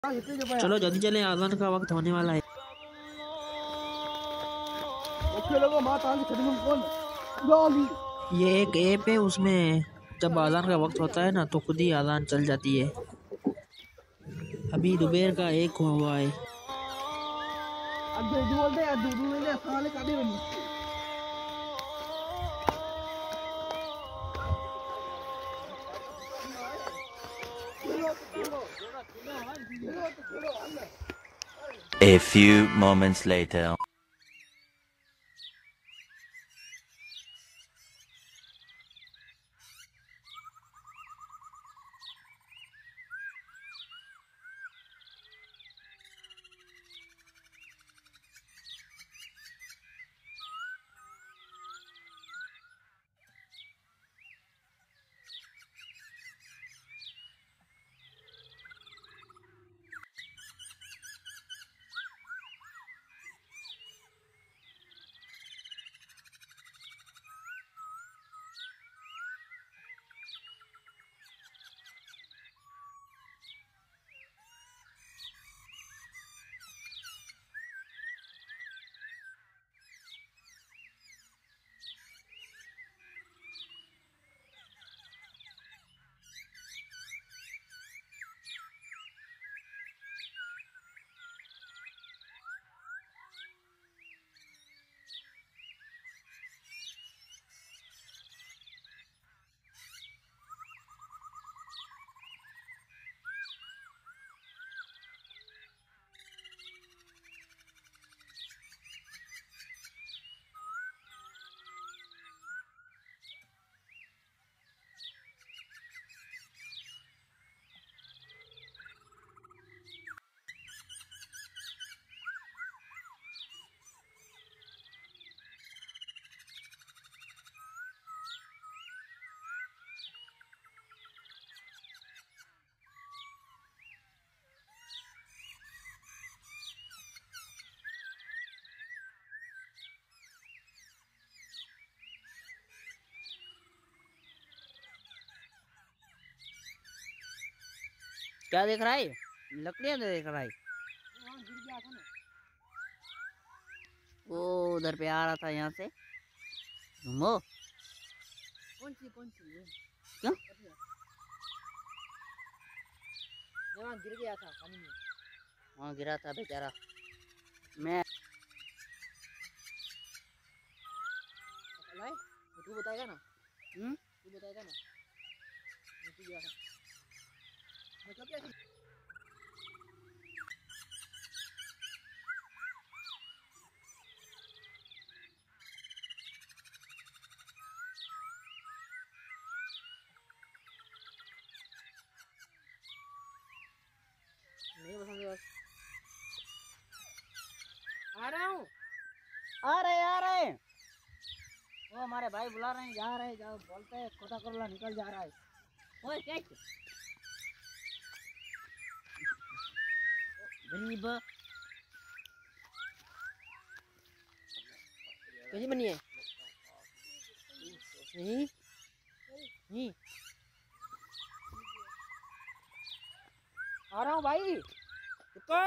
चलो जल्दी चले, आज़ान का वक्त होने वाला है। ये एक ऐप है, उसमें जब आज़ान का वक्त होता है ना तो खुद ही आज़ान चल जाती है। अभी दोपहर का 1 हुआ है। A few moments later. क्या देख रहा है? लकड़ियाँ देख रहा है। वो उधर पे आ रहा था, यहाँ से घूमो। कौन सी क्यों? वहाँ गिर गया था पानी में। वहाँ गिरा था बेचारा। मैं तू बताएगा ना? तू बताएगा ना? तू गया था। मतलब क्या? नहीं पसंद बस। आ रहा हूँ। आ रहे। वो हमारे भाई बुला रहे हैं, जा रहे हैं, जाओ बोलते हैं खोटा करोला निकल जा रहा है। ओए कैच गरीब कैसी बनी है? नहीं नहीं आ रहा हूँ भाई, रुको।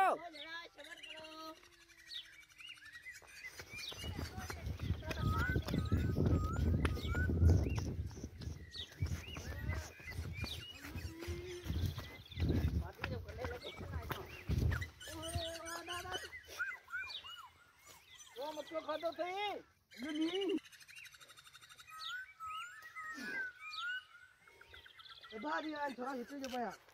मछली खाते थे भारी आज थोड़ा हिट जो पाया।